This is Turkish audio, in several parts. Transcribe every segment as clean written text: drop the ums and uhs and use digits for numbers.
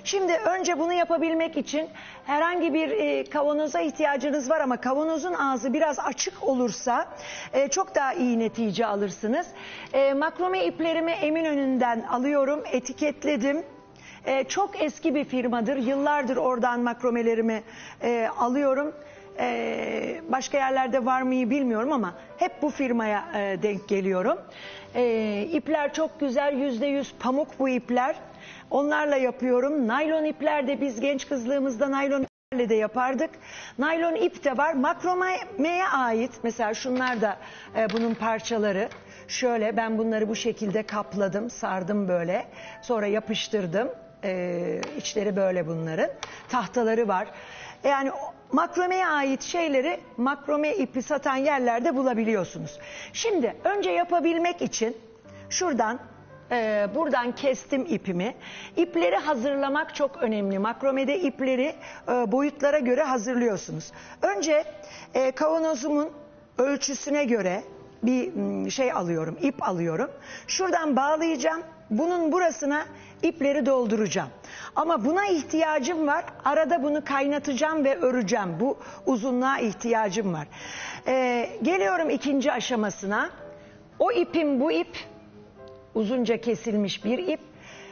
Şimdi önce bunu yapabilmek için herhangi bir kavanoza ihtiyacınız var ama kavanozun ağzı biraz açık olursa çok daha iyi netice alırsınız. Makrome iplerimi Eminönü'nden alıyorum, etiketledim. Çok eski bir firmadır. Yıllardır oradan makromelerimi alıyorum. Başka yerlerde var mıyı bilmiyorum ama hep bu firmaya denk geliyorum. İpler çok güzel, %100 pamuk bu ipler. Onlarla yapıyorum. Naylon ipler de biz genç kızlığımızda naylon iplerle de yapardık. Naylon ip de var. Makromeye ait mesela şunlar da bunun parçaları. Şöyle ben bunları bu şekilde kapladım, sardım böyle. Sonra yapıştırdım. İçleri böyle bunların. Tahtaları var. Yani makromeye ait şeyleri makrome ipi satan yerlerde bulabiliyorsunuz. Şimdi önce yapabilmek için şuradan buradan kestim ipimi. İpleri hazırlamak çok önemli. Makromede ipleri boyutlara göre hazırlıyorsunuz. Önce kavanozumun ölçüsüne göre bir şey alıyorum, ip alıyorum. Şuradan bağlayacağım. Bunun burasına ipleri dolduracağım. Ama buna ihtiyacım var. Arada bunu kaynatacağım ve öreceğim. Bu uzunluğa ihtiyacım var. Geliyorum ikinci aşamasına. O ipim bu ip. Uzunca kesilmiş bir ip.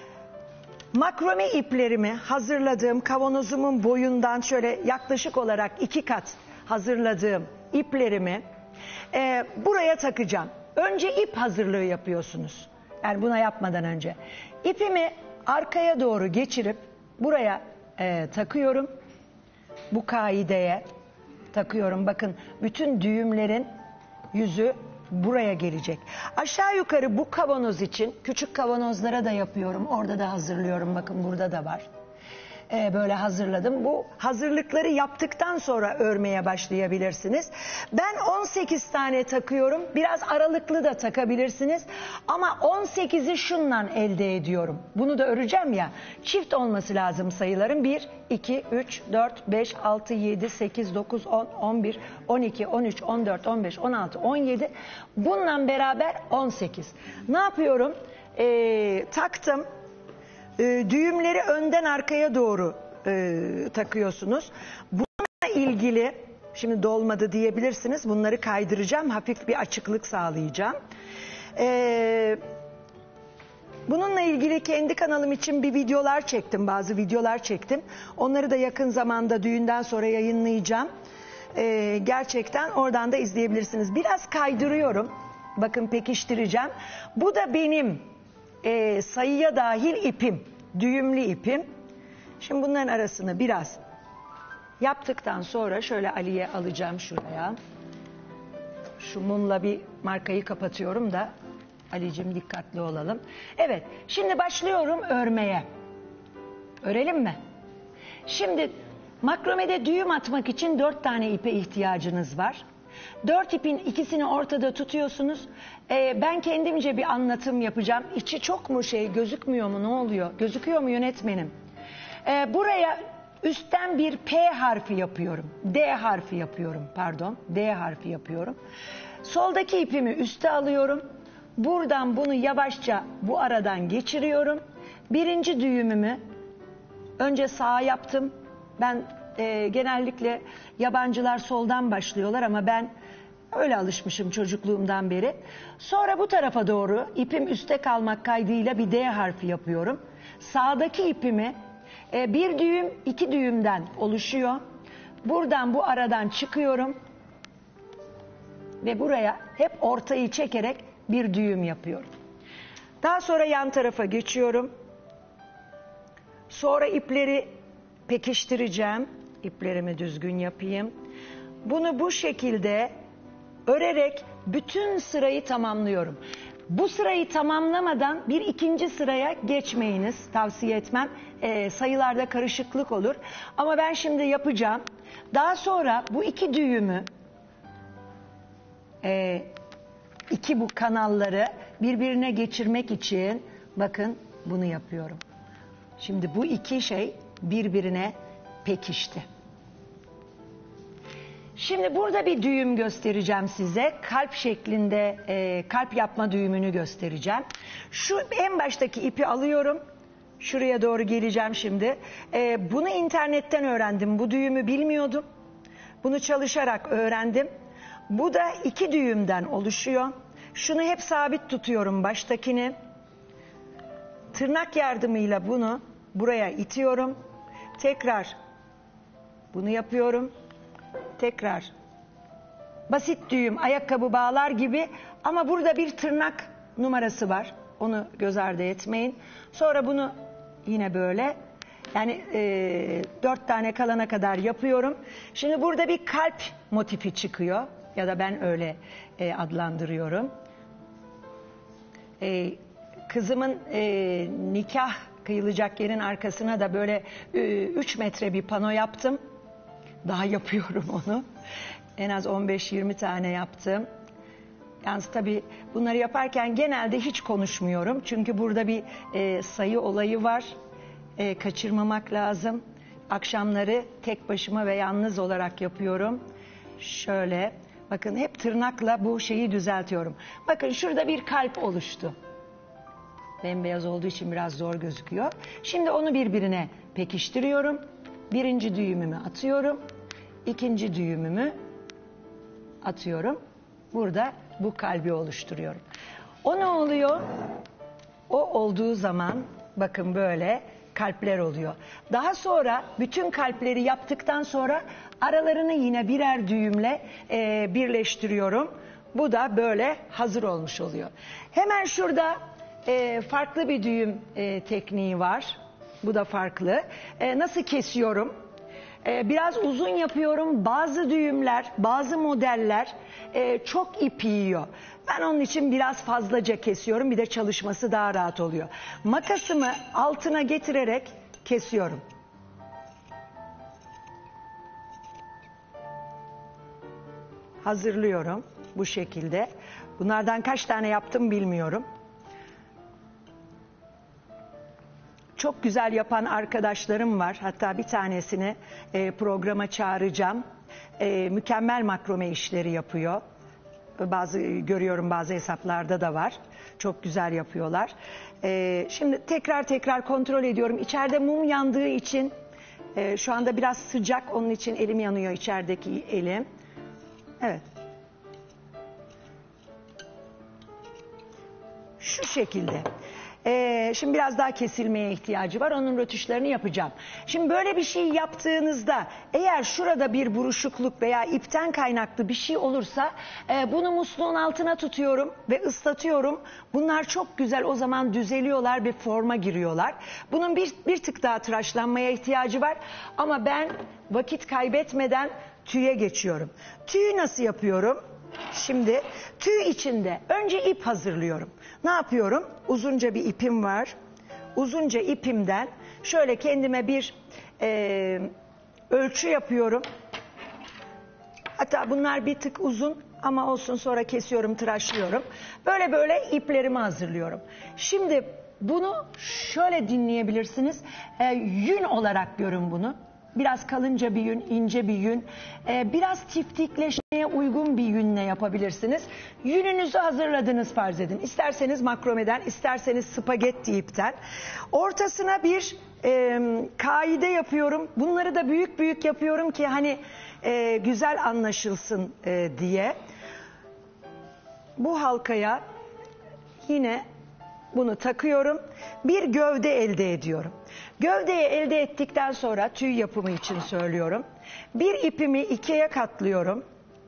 Makrome iplerimi hazırladığım kavanozumun boyundan şöyle yaklaşık olarak 2 kat hazırladığım iplerimi buraya takacağım. Önce ip hazırlığı yapıyorsunuz. Yani buna yapmadan önce. İpimi arkaya doğru geçirip buraya takıyorum. Bu kaideye takıyorum. Bakın bütün düğümlerin yüzü buraya gelecek. Aşağı yukarı bu kavanoz için küçük kavanozlara da yapıyorum. Orada da hazırlıyorum. Bakın burada da var. Böyle hazırladım. Bu hazırlıkları yaptıktan sonra örmeye başlayabilirsiniz. Ben 18 tane takıyorum. Biraz aralıklı da takabilirsiniz. Ama 18'i şundan elde ediyorum. Bunu da öreceğim ya. Çift olması lazım sayıların. 1, 2, 3, 4, 5, 6, 7, 8, 9, 10, 11, 12, 13, 14, 15, 16, 17. Bununla beraber 18. Ne yapıyorum? Taktım. Düğümleri önden arkaya doğru takıyorsunuz. Bununla ilgili şimdi dolmadı diyebilirsiniz. Bunları kaydıracağım. Hafif bir açıklık sağlayacağım. Bununla ilgili kendi kanalım için bir videolar çektim. Bazı videolar çektim. Onları da yakın zamanda düğünden sonra yayınlayacağım. Gerçekten oradan da izleyebilirsiniz. Biraz kaydırıyorum. Bakın pekiştireceğim. Bu da benim sayıya dahil ipim, düğümlü ipim. Şimdi bunların arasını biraz yaptıktan sonra şöyle Ali'ye alacağım şuraya. Şu mumla bir markayı kapatıyorum da Ali'cim dikkatli olalım. Evet, şimdi başlıyorum örmeye. Örelim mi? Şimdi makromede düğüm atmak için 4 tane ipe ihtiyacınız var. 4 ipin ikisini ortada tutuyorsunuz. Ben kendimce bir anlatım yapacağım. İçi çok mu gözükmüyor mu, ne oluyor? Gözüküyor mu yönetmenim? Buraya üstten bir P harfi yapıyorum. D harfi yapıyorum pardon. D harfi yapıyorum. Soldaki ipimi üste alıyorum. Buradan bunu yavaşça bu aradan geçiriyorum. Birinci düğümümü önce sağa yaptım. Ben genellikle yabancılar soldan başlıyorlar ama ben öyle alışmışım çocukluğumdan beri. Sonra bu tarafa doğru ipim üstte kalmak kaydıyla bir D harfi yapıyorum. Sağdaki ipimi bir düğüm 2 düğümden oluşuyor. Buradan bu aradan çıkıyorum. Ve buraya hep ortayı çekerek bir düğüm yapıyorum. Daha sonra yan tarafa geçiyorum. Sonra ipleri pekiştireceğim. İplerimi düzgün yapayım. Bunu bu şekilde örerek bütün sırayı tamamlıyorum. Bu sırayı tamamlamadan bir ikinci sıraya geçmeyiniz. Tavsiye etmem. Sayılarda karışıklık olur. Ama ben şimdi yapacağım. Daha sonra bu 2 düğümü iki bu kanalları birbirine geçirmek için bakın bunu yapıyorum. Şimdi bu 2 şey birbirine pekişti. Şimdi burada bir düğüm göstereceğim size. Kalp şeklinde kalp yapma düğümünü göstereceğim. Şu en baştaki ipi alıyorum. Şuraya doğru geleceğim şimdi. Bunu internetten öğrendim. Bu düğümü bilmiyordum. Bunu çalışarak öğrendim. Bu da 2 düğümden oluşuyor. Şunu hep sabit tutuyorum, baştakini. Tırnak yardımıyla bunu buraya itiyorum. Tekrar bunu yapıyorum. Tekrar. Basit düğüm, ayakkabı bağlar gibi ama burada bir tırnak numarası var. Onu göz ardı etmeyin. Sonra bunu yine böyle, yani 4 tane kalana kadar yapıyorum. Şimdi burada bir kalp motifi çıkıyor ya da ben öyle adlandırıyorum. Kızımın nikah kıyılacak yerin arkasına da böyle 3 metre bir pano yaptım. Daha yapıyorum onu. En az 15-20 tane yaptım. Yalnız tabii bunları yaparken genelde hiç konuşmuyorum. Çünkü burada bir sayı olayı var. Kaçırmamak lazım. Akşamları tek başıma ve yalnız olarak yapıyorum. Şöyle, bakın hep tırnakla bu şeyi düzeltiyorum. Bakın şurada bir kalp oluştu. Bembeyaz olduğu için biraz zor gözüküyor. Şimdi onu birbirine pekiştiriyorum. Birinci düğümümü atıyorum. İkinci düğümümü atıyorum. Burada bu kalbi oluşturuyorum. O ne oluyor? O olduğu zaman bakın böyle kalpler oluyor. Daha sonra bütün kalpleri yaptıktan sonra aralarını yine birer düğümle birleştiriyorum. Bu da böyle hazır olmuş oluyor. Hemen şurada farklı bir düğüm tekniği var. Bu da farklı. Nasıl kesiyorum? Biraz uzun yapıyorum. Bazı düğümler, bazı modeller çok ip yiyor. Ben onun için biraz fazlaca kesiyorum. Bir de çalışması daha rahat oluyor. Makasımı altına getirerek kesiyorum. Hazırlıyorum bu şekilde. Bunlardan kaç tane yaptım bilmiyorum. Çok güzel yapan arkadaşlarım var. Hatta bir tanesini programa çağıracağım. Mükemmel makrome işleri yapıyor. Görüyorum bazı hesaplarda da var. Çok güzel yapıyorlar. Şimdi tekrar kontrol ediyorum. İçeride mum yandığı için şu anda biraz sıcak. Onun için elim yanıyor, içerideki elim. Evet. Şu şekilde. Şimdi biraz daha kesilmeye ihtiyacı var. Onun rötuşlarını yapacağım. Şimdi böyle bir şey yaptığınızda eğer şurada bir buruşukluk veya ipten kaynaklı bir şey olursa bunu musluğun altına tutuyorum ve ıslatıyorum. Bunlar çok güzel o zaman düzeliyorlar ve forma giriyorlar. Bunun bir tık daha tıraşlanmaya ihtiyacı var. Ama ben vakit kaybetmeden tüye geçiyorum. Tüyü nasıl yapıyorum? Şimdi tüy içinde önce ip hazırlıyorum. Ne yapıyorum? Uzunca bir ipim var. Uzunca ipimden şöyle kendime bir ölçü yapıyorum. Hatta bunlar bir tık uzun ama olsun, sonra kesiyorum, tıraşlıyorum. Böyle iplerimi hazırlıyorum. Şimdi bunu şöyle dinleyebilirsiniz. Yün olarak görün bunu. Biraz kalınca bir yün, ince bir yün. Biraz tiftikleşmeye uygun bir yünle yapabilirsiniz. Yününüzü hazırladınız farz edin. İsterseniz makromeden, isterseniz spagetti ipten. Ortasına bir kaide yapıyorum. Bunları da büyük yapıyorum ki hani güzel anlaşılsın diye. Bu halkaya yine bunu takıyorum. Bir gövde elde ediyorum. Gövdeyi elde ettikten sonra tüy yapımı için söylüyorum. Bir ipimi ikiye katlıyorum.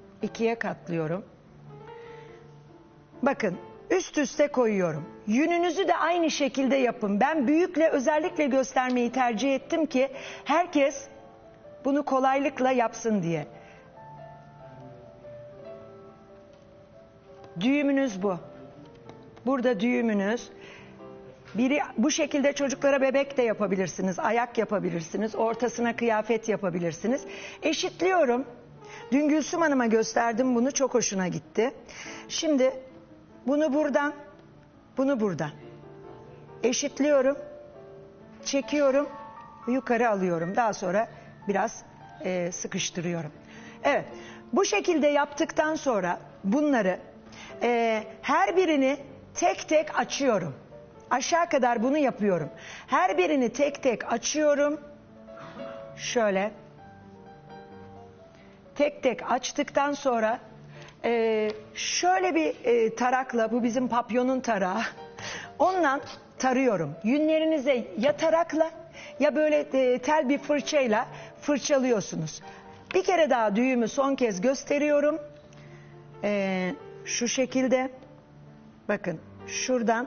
Bakın üst üste koyuyorum. Yününüzü de aynı şekilde yapın. Ben büyükle özellikle göstermeyi tercih ettim ki herkes bunu kolaylıkla yapsın diye. Düğümünüz bu. Burada düğümünüz. Biri bu şekilde çocuklara bebek de yapabilirsiniz. Ayak yapabilirsiniz. Ortasına kıyafet yapabilirsiniz. Eşitliyorum. Dün Gülsüm Hanım'a gösterdim bunu. Çok hoşuna gitti. Şimdi bunu buradan, bunu buradan. Eşitliyorum. Çekiyorum. Yukarı alıyorum. Daha sonra biraz sıkıştırıyorum. Evet. Bu şekilde yaptıktan sonra bunları her birini tek tek açıyorum. aşağı kadar bunu yapıyorum. Her birini tek tek açıyorum. Şöyle. Tek tek açtıktan sonra şöyle bir tarakla, bu bizim papyonun tarağı. Ondan tarıyorum. Yünlerinize ya tarakla ya böyle tel bir fırçayla fırçalıyorsunuz. Bir kere daha düğümü son kez gösteriyorum. Şu şekilde. Bakın şuradan.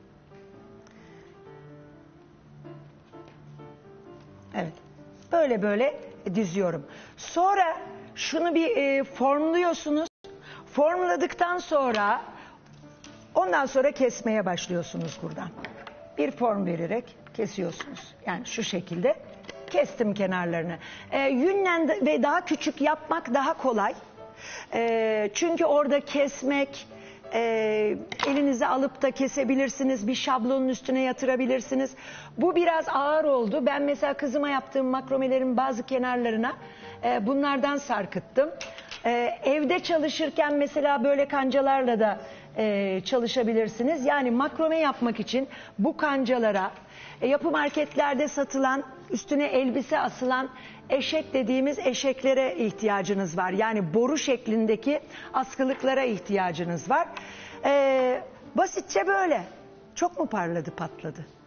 Evet. Böyle böyle diziyorum. Sonra şunu bir formluyorsunuz. Formladıktan sonra ondan sonra kesmeye başlıyorsunuz buradan. Bir form vererek kesiyorsunuz. Yani şu şekilde kestim kenarlarını. Yünle ve daha küçük yapmak daha kolay. Çünkü orada kesmek, elinize alıp da kesebilirsiniz. Bir şablonun üstüne yatırabilirsiniz. Bu biraz ağır oldu. Ben mesela kızıma yaptığım makromelerin bazı kenarlarına bunlardan sarkıttım. Evde çalışırken mesela böyle kancalarla da çalışabilirsiniz. Yani makrome yapmak için bu kancalara yapı marketlerde satılan, üstüne elbise asılan eşek dediğimiz eşeklere ihtiyacınız var. Yani boru şeklindeki askılıklara ihtiyacınız var. Basitçe böyle. Çok mu parladı, patladı?